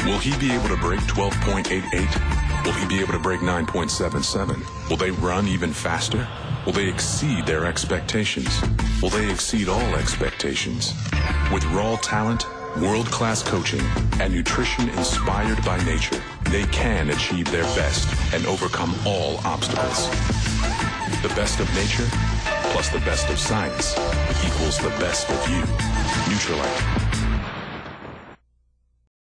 Will he be able to break 12.88? Will he be able to break 9.77? Will they run even faster? Will they exceed their expectations? Will they exceed all expectations? With raw talent, world-class coaching, and nutrition inspired by nature, they can achieve their best and overcome all obstacles. The best of nature plus the best of science equals the best of you. Nutrilite.